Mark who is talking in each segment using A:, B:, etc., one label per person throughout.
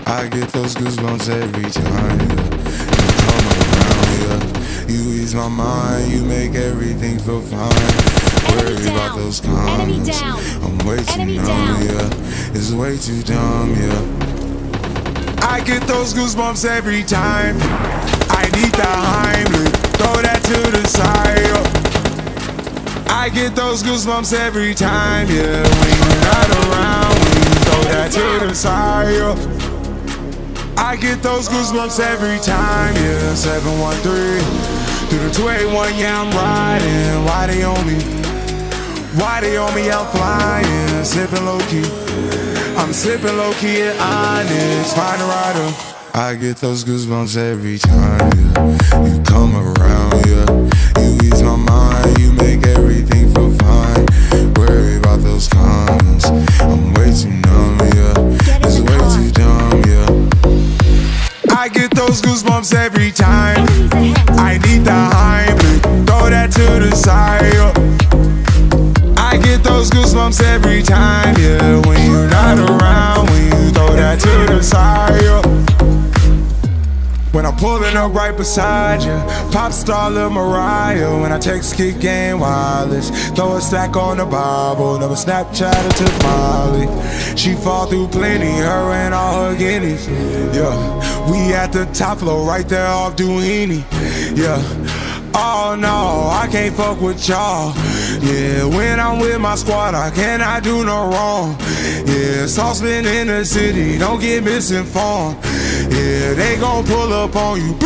A: I get those goosebumps every time, yeah. You come around, yeah. You ease my mind, you make everything feel fine. Worry about those comments, I'm way too numb, yeah. It's way too dumb, yeah. I get those goosebumps every time. I need the Heimlich, throw that to the side, yeah. I get those goosebumps every time, yeah. When you're not around, when you throw that to the side, yeah. I get those goosebumps every time, yeah. 713 through the 281, yeah, I'm riding. Why they on me? Why they on me? I'm flying, sipping low key. I'm sipping low key at Onyx, find a rider. I get those goosebumps every time, yeah. You come around, yeah. You ease my mind, you make everything feel fine. Worry about those comments, I'm way too numb, yeah. It's way too dumb, yeah. I get those goosebumps every time. I need the Heimlich, throw that to the side, yeah. I get those goosebumps every time, yeah. When you're not around, when you throw that to the side, yeah. When I'm pulling up right beside you, pop star Lil Mariah. When I text kick game wireless, throw a stack on the Bible, never Snapchat or took Molly. She fall through plenty, her and all her guineas. Yeah, we at the top floor, right there off Duini. Yeah. Oh no, I can't fuck with y'all. Yeah, when I'm with my squad, I cannot do no wrong. Yeah, saucepan in the city, don't get misinformed. Yeah, they gon' pull up on you.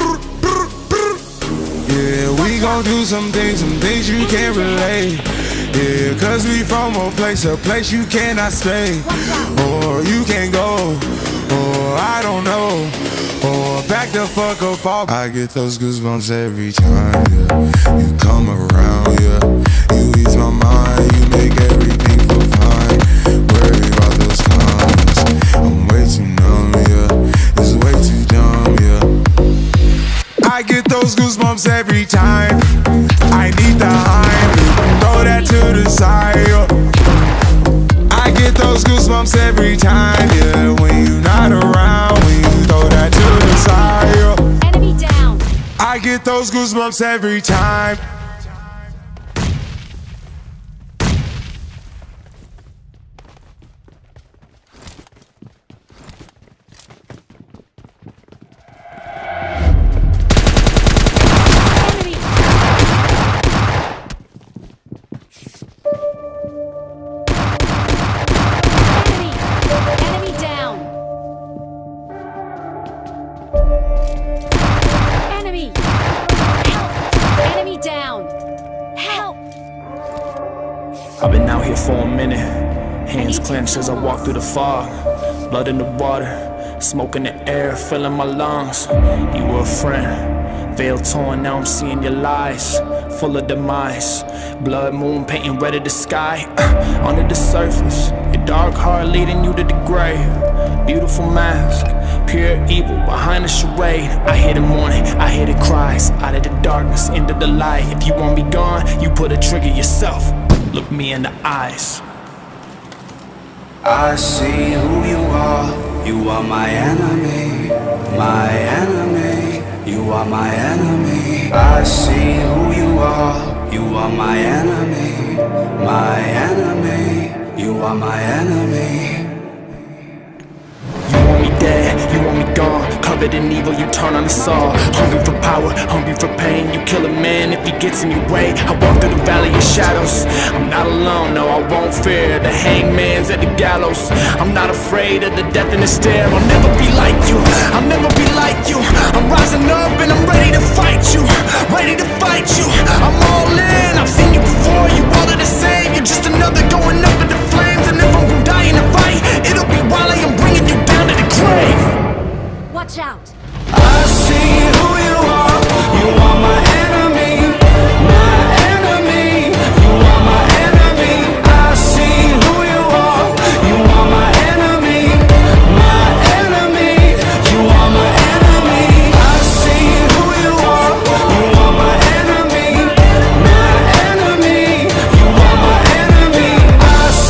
A: Yeah, we gon' do some things you can't relate. Yeah, cause we from a place you cannot stay. Or you can't go, or I don't know. Or back the fuck up off. I get those goosebumps every time, yeah. You come around, yeah. You ease my mind, you make everything feel fine. Worry about those comments, I'm way too numb, yeah. It's way too dumb, yeah. I get those goosebumps every time. I need the Heimlich, throw that to the side, yeah. I get those goosebumps every time, yeah. When you're not around, when you throw that to the side, yeah.
B: Enemy down.
A: I get those goosebumps every time.
C: I've been out here for a minute, hands clenched as I walk through the fog. Blood in the water, smoke in the air, filling my lungs. You were a friend, veil torn, now I'm seeing your lies. Full of demise, blood moon painting red of the sky. Under the surface, your dark heart leading you to the grave. Beautiful mask, pure evil behind the charade. I hear the mourning, I hear the cries. Out of the darkness, into the light. If you want me gone, you put a trigger yourself. Look me in the eyes.
D: I see who you are. You are my enemy, my enemy. You are my enemy. I see who you are. You are my enemy, my enemy. You are my enemy.
C: You want me dead, you want me gone. Covered in evil, you turn on the saw. Hungry for power, hungry for pain. You kill a man if he gets in your way. I walk through the valley of shadows. I'm not alone, no, I won't fear. The hangman's at the gallows. I'm not afraid of the death in the stare. I'll never be like you, I'll never be like you. I'm rising up and I'm ready to fight you. Ready to fight you, I'm all in. I've seen you before, you all are the same. You're just another going up in the flames. And if I'm gonna die in a fight, it'll be while I am bringing you down to the grave.
B: Watch out.
D: I see who you are. You are my enemy, my enemy. You are my enemy. I see who you are. You are my enemy, my enemy. You are my enemy. I see who you are. You are my enemy, my enemy. You are my enemy. I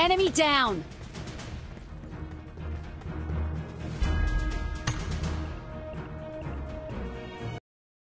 B: Enemy down!